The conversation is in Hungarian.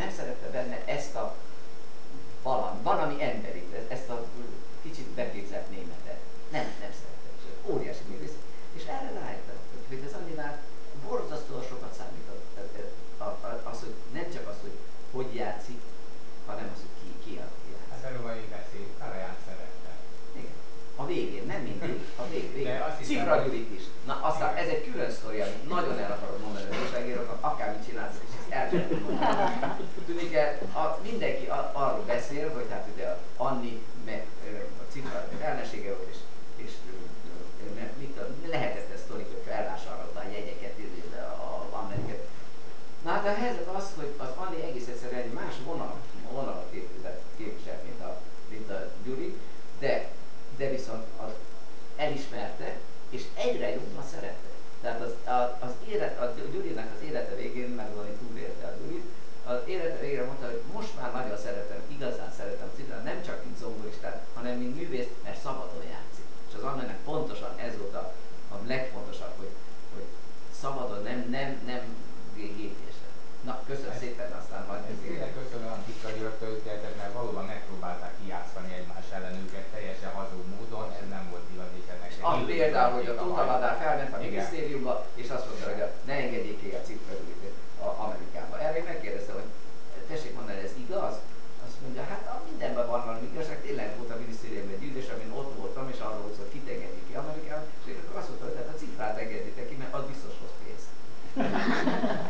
Nem szerette benne ezt a valami emberit, ezt a kicsit beképzelt németet. Nem szerette. Óriási művész. És erre rájöttem, hogy ez Anninál borzasztóan sokat számított. Az, hogy nem csak az, hogy játszik, hanem az, hogy ki játszik. Hát erről van így beszél, Karaján szerette. Igen. A végén, nem mindig. A végén. Cifra Gyurit is. Na aztán ez egy külön sztori, amit nagyon el akarod mondani az újságíróknak, akármit csinálsz, és ezt el sem tudom mondani. Tudni kell, mindenki arról beszél, hogy hát ugye Anni, meg a Cifra ellensége volt, és lehetett ezt sztorik, hogy felvásárolta a jegyeket, az Ameriket. Na hát a helyzet az, hogy az Anni egész egyszerűen egy más vonalat képviselt, mint a Gyuri, de viszont elismerte, és egyre jobban szerette. Tehát a Gyurinak az élete végén, mert valami túlélte a Gyurit, az élete végére mondta, hogy most már nagyon szeretem, igazán szeretem Citrát, nem csak mint zongoristát, hanem mint művész, mert szabadon játszik. És az Annának pontosan ez volt a legfontosabb, hogy szabadon, nem gépésen. Na, köszönöm szépen, aztán majd ez tényleg köszönöm a Tikka György történetet, mert valóban megpróbálták kijátszani egymás ellen őket teljesen hazug módon, ez nem volt igaz, és ennek az például, hogy a Tóth Ladár felment a minisztériumba, és azt mondta, hogy ne engedjék ki a Cifra Gyurit Amerikába. Erre én megkérdeztem, hogy tessék mondani, ez igaz? Azt mondja, hát mindenben van valami igazság, tényleg volt a minisztériumban egy ülés, amin ott voltam, és arról volt, hogy kit engedjék ki Amerikába, és akkor azt mondta, hogy hát a Cifrát engedjétek ki, mert az biztos rossz pénz.